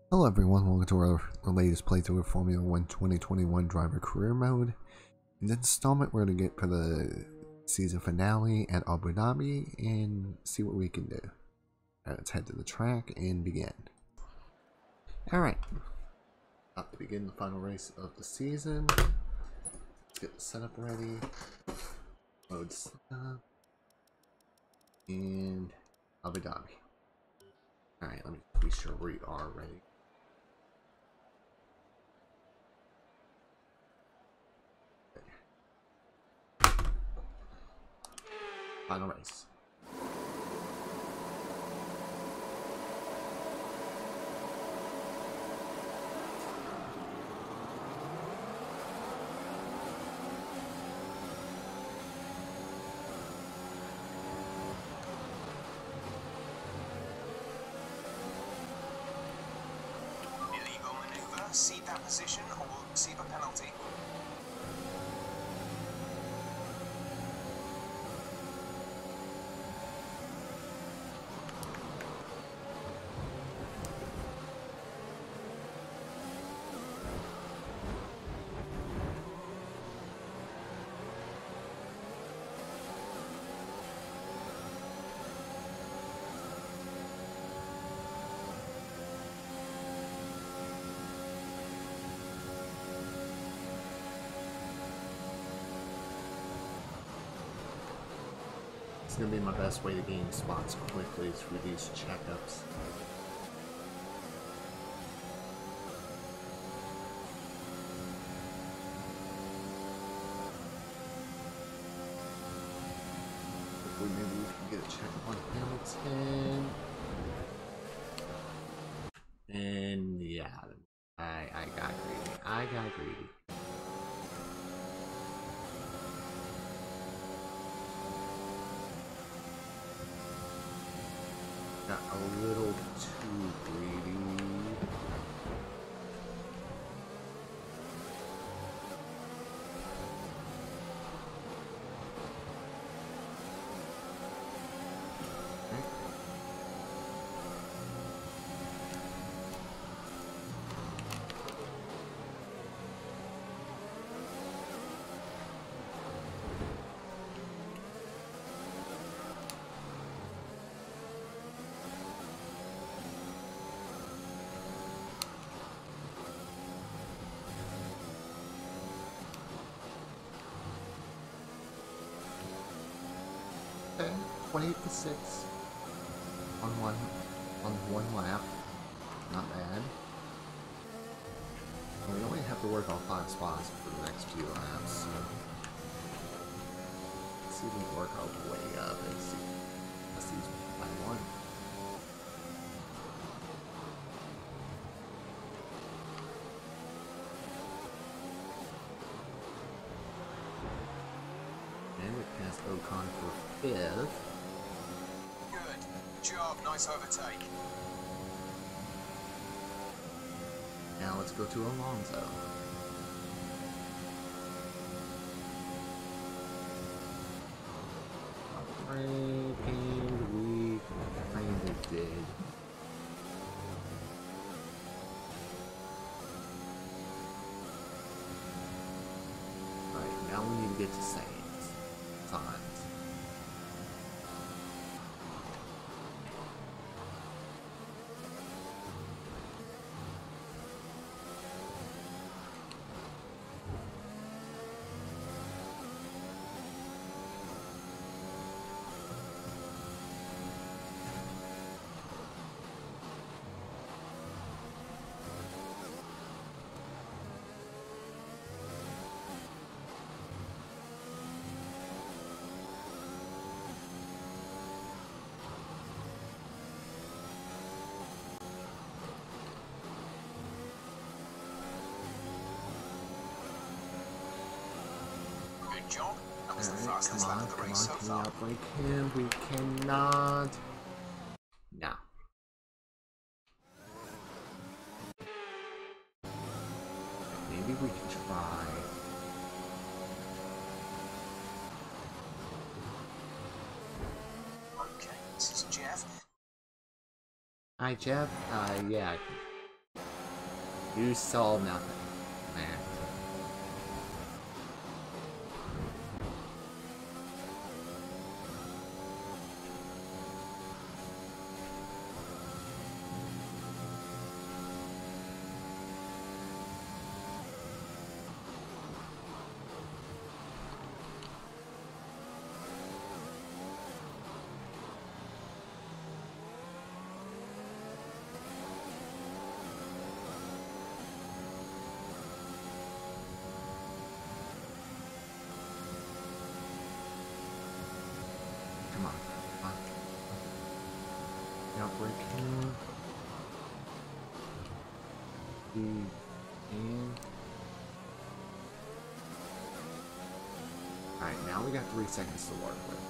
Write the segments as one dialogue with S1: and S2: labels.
S1: Hello everyone, welcome to our latest playthrough of Formula 1 2021 Driver Career Mode. In this installment, we're going to get for the season finale at Abu Dhabi and see what we can do. Alright, let's head to the track and begin. Alright, about to begin the final race of the season. Let's get the setup ready. Mode setup. And Abu Dhabi. Alright, let me be sure we are ready. Final race.
S2: Illegal maneuver, cede that position or will receive a penalty.
S1: It's going to be my best way to gain spots quickly through these checkups. Hopefully maybe we can get a checkup on Hamilton. And yeah, I got greedy. I got greedy. Got a little too greedy. Okay, 28 to 6 on one lap. Not bad. And we only have to work on 5 spots for the next few laps, so let's see if we can work our way up and see. Let's see by one. And we passed Ocon for 5th.
S2: Good job, nice overtake.
S1: Now let's go to Alonso. And we kinda did. Alright, now we need to get to Sainz.
S2: Good job. That was the fastest lap of the race so
S1: Can we
S2: far.
S1: outbreak him? We cannot. No. Maybe we can try.
S2: Okay, this is Jeff.
S1: Hi, Jeff. Yeah. You saw nothing, man. Come on, come on. Outbreak here. And alright, now we got 3 seconds to work with.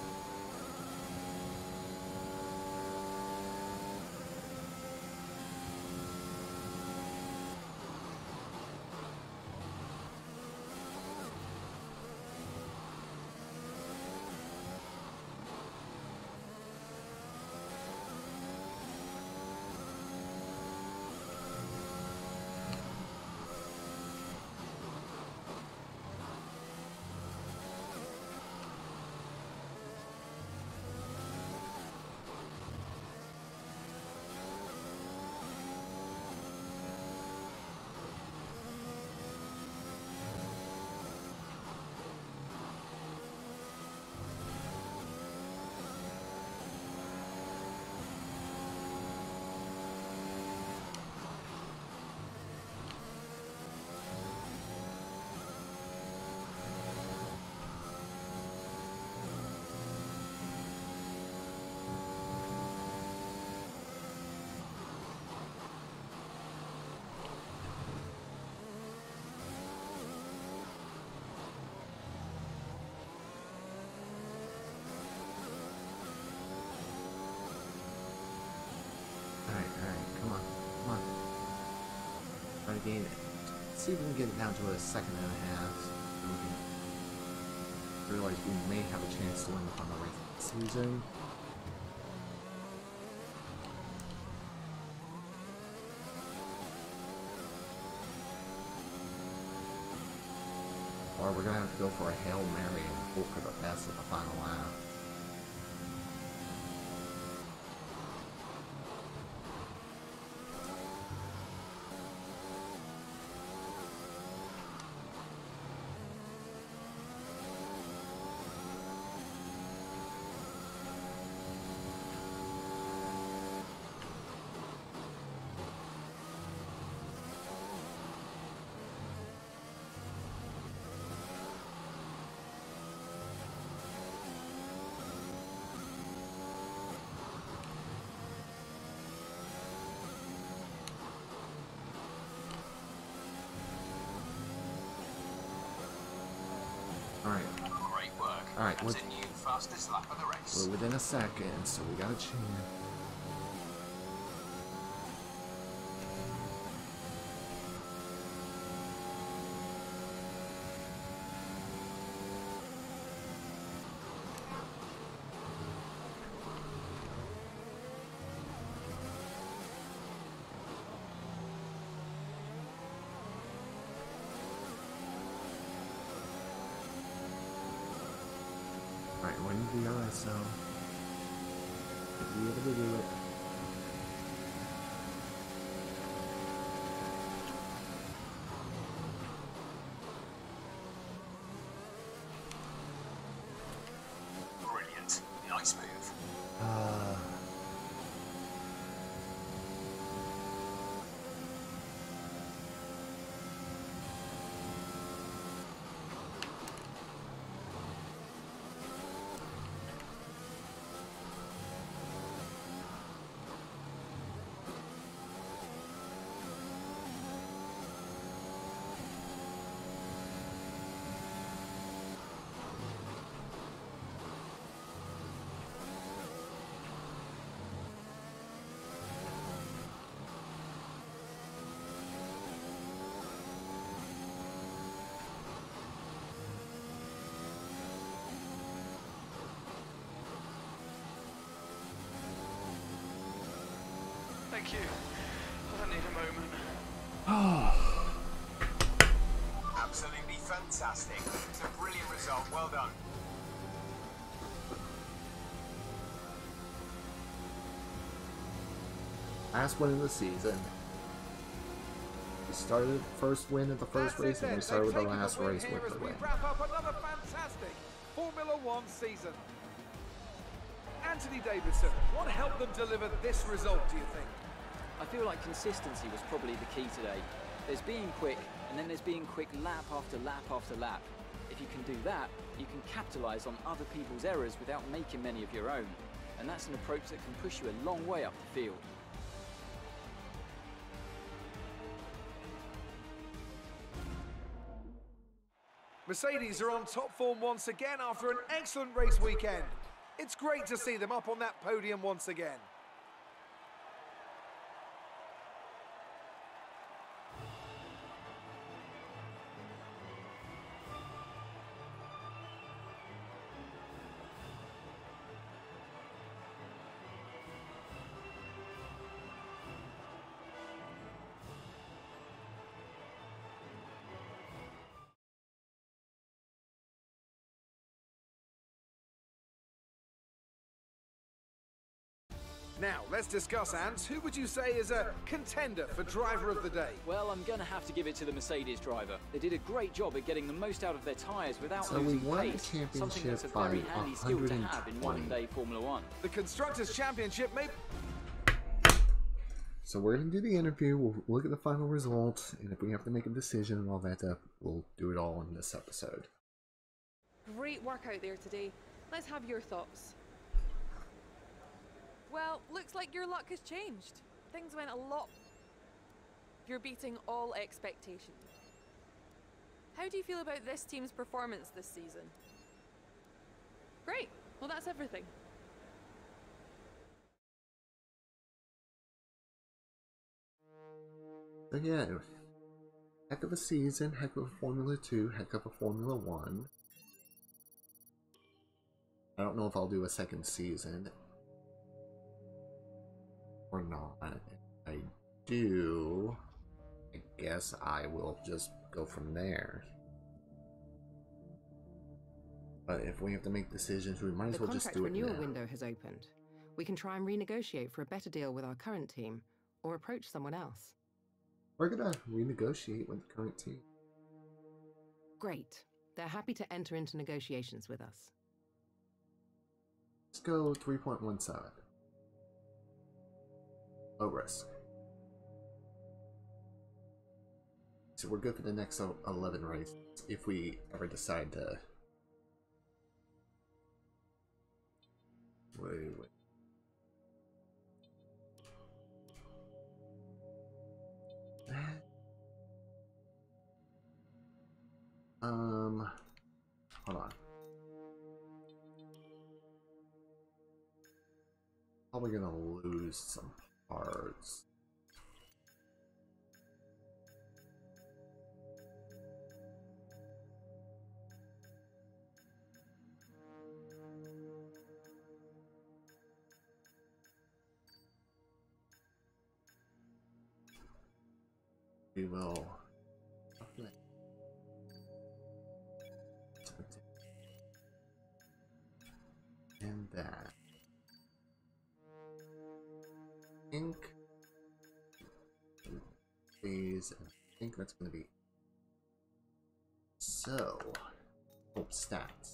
S1: Alright, come on, come on. Try to gain it. See if we can get it down to a second and a half. So we can realize we may have a chance to win on the race season. Or we're gonna have to go for a Hail Mary and hope for the best at the final lap. Alright.
S2: Great work.
S1: Alright,
S2: That's a new fastest lap of the race.
S1: we're within a second, so we got a chance. Alright, when you do that, so be able to do it.
S2: Brilliant. Nice move.
S3: Thank you. I need a moment.
S1: Oh.
S2: Fantastic. It's a brilliant result. Well done.
S1: Last win of the season. We started first win at the first race, and we started with the last race with the win.
S3: Wrap up another fantastic Formula One season. Anthony Davidson, what helped them deliver this result, do you think?
S4: I feel like consistency was probably the key today. There's being quick, and then there's being quick lap after lap after lap. If you can do that, you can capitalise on other people's errors without making many of your own. And that's an approach that can push you a long way up the field.
S3: Mercedes are on top form once again after an excellent race weekend. It's great to see them up on that podium once again. Now, let's discuss, Ants. Who would you say is a contender for driver of the day?
S4: Well, I'm going to have to give it to the Mercedes driver. They did a great job at getting the most out of their tyres without
S1: So we
S4: losing
S1: won the
S4: pace, something that's a
S1: championship by
S4: very handy skill to have in
S1: 120.
S4: modern-day Formula One.
S3: The Constructors' Championship may...
S1: So we're going to do the interview, we'll look at the final result, and if we have to make a decision and all that stuff, we'll do it all in this episode.
S5: Great work out there today. Let's have your thoughts. Well, looks like your luck has changed. Things went a lot... You're beating all expectations. How do you feel about this team's performance this season? Great. Well, that's everything.
S1: So yeah, heck of a season, heck of a Formula 2, heck of a Formula 1. I don't know if I'll do a second season or not. If I do, I guess I will just go from there. But if we have to make decisions, we might as well just do it now.
S6: The contract renewal window has opened. We can try and renegotiate for a better deal with our current team, or approach someone else.
S1: We're gonna renegotiate with the current team.
S6: Great. They're happy to enter into negotiations with us.
S1: Let's go 3.17. Low risk. So we're good for the next 11 races if we ever decide to... Wait. Hold on. Probably gonna lose some parts. We will and that ink phase, and I think that's going to be so. Stats,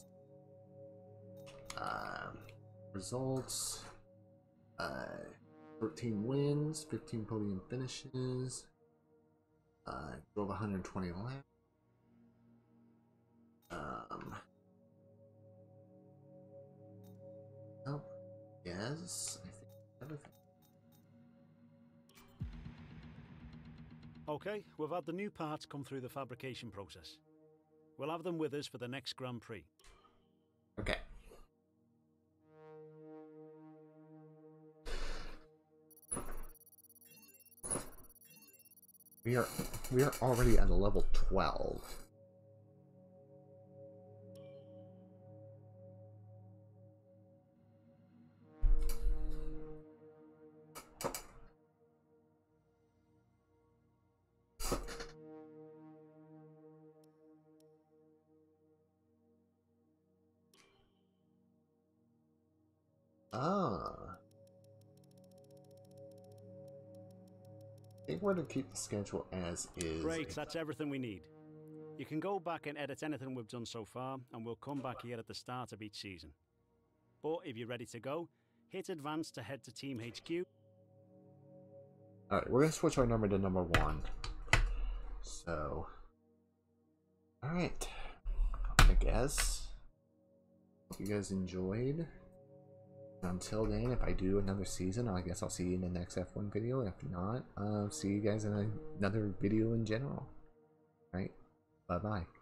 S1: results, 13 wins, 15 podium finishes. Drove 120 laps. Oh, yes, I think everything.
S7: Okay, we've had the new parts come through the fabrication process. We'll have them with us for the next Grand Prix.
S1: Okay. We are already at a level 12. I think we're going to keep the schedule as is.
S7: Great, that's everything we need. You can go back and edit anything we've done so far, and we'll come back here at the start of each season. But if you're ready to go, hit advance to head to Team HQ.
S1: Alright, we're going to switch our number to number 1. So, alright, I guess. Hope you guys enjoyed. Until then, if I do another season, I guess I'll see you in the next F1 video. If not, see you guys in another video in general. Alright, bye-bye.